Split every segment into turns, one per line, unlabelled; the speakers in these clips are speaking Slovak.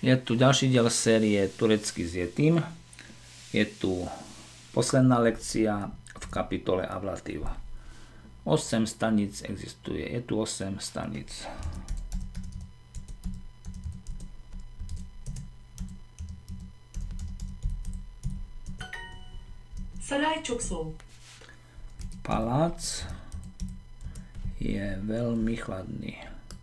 Je tu ďalší diel série Turecký s Yetim. Je tu posledná lekcia v kapitole ablatív. 8 staníc existuje. Je tu 8 staníc.
Saray çok soğuk.
Palác je veľmi chladný.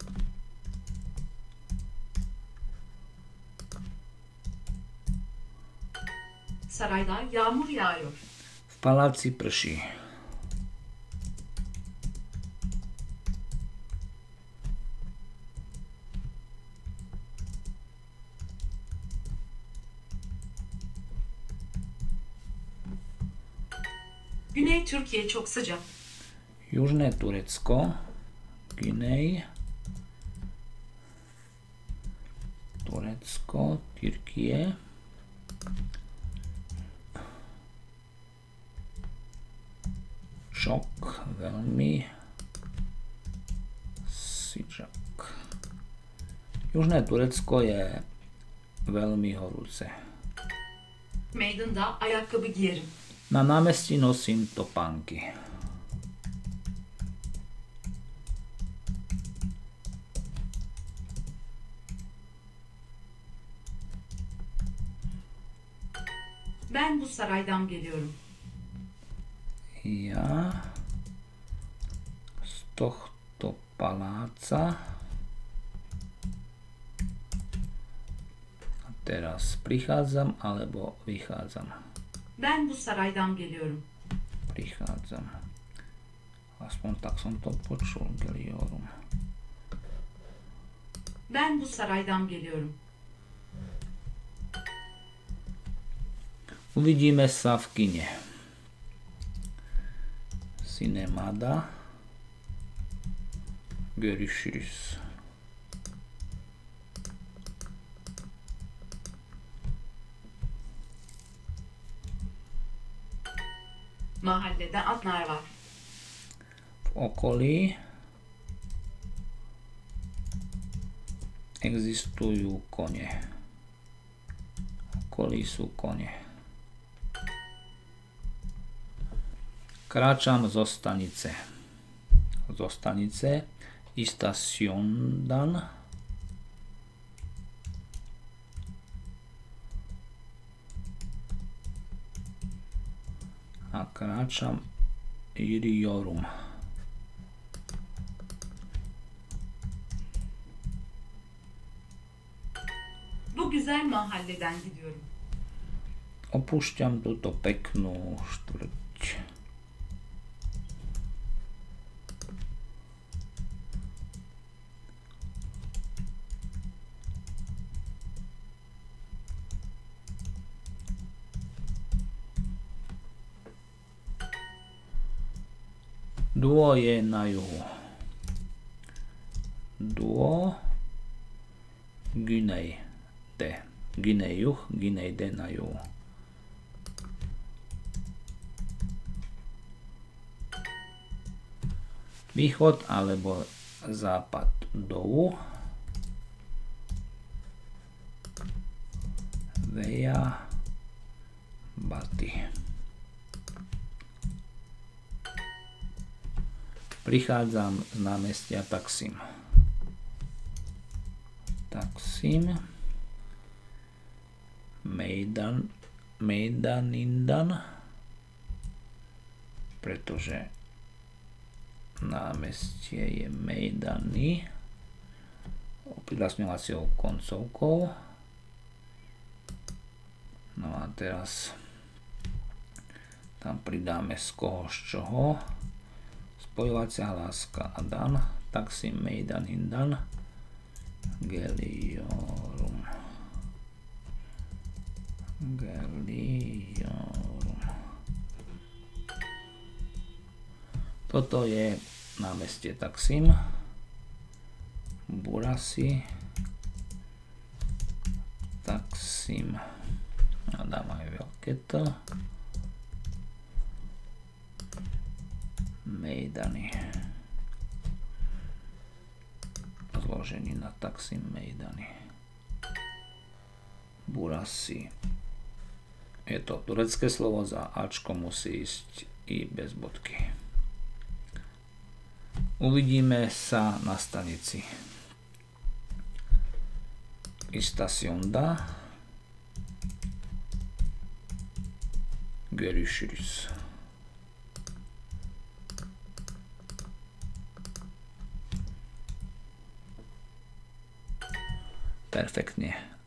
Sarayda yağmur yağıyor.
V paláci prší.
Güney Türkiye çok sıcak.
Južné Turecko, Guinea, Turecko, Tyrkie, šok, veľmi, sıcak. Južné Turecko je veľmi horúce.
Meydanda ayakkabı giyerim.
Na námestí nosím topánky.
Ben bu saraydan geliyorum.
Ja z tohto paláca a teraz prichádzam alebo vychádzam.
Ben bu saraydan geliyorum.
Prichádzam. Aspoň tak som to počul, Geliorum.
Ben bu saraydan geliyorum.
Uvidíme sa v kine. Sinemada. Görüşürüz.
Mahallede atlar var.
V okolí existujú kone. V okolí sú kone. Kráčam zo stanice. Zo stanice istaciondan a kráčam yürüyorum.
Bu güzel mahalleden gidiyorum.
Opúšťam túto peknú štvrť. Duo je na juhu. Duo Guinea de. Guinea juh, Guinea de na juhu. Východ alebo západ dolu. Veja Bati. Prichádzam z námestia Taksim. Taksim. Mejdanindan. Pretože námestie je Mejdany. Oprílasňovacou koncovkou. No a teraz tam pridáme z koho z čoho. Spojovacia hláska Adan, Taksim, Mejdan, Hindan, Geliorum. Geliorum. Toto je námestie Taksim, Burasi, Taksim, a dám aj veľké to. Mejdany. Zložení na Taksim Mejdany. Burası. Je to turecké slovo, za Ačko musí ísť i bez bodky. Uvidíme sa na stanici. İstasyonda görüşürüz. Perfektne.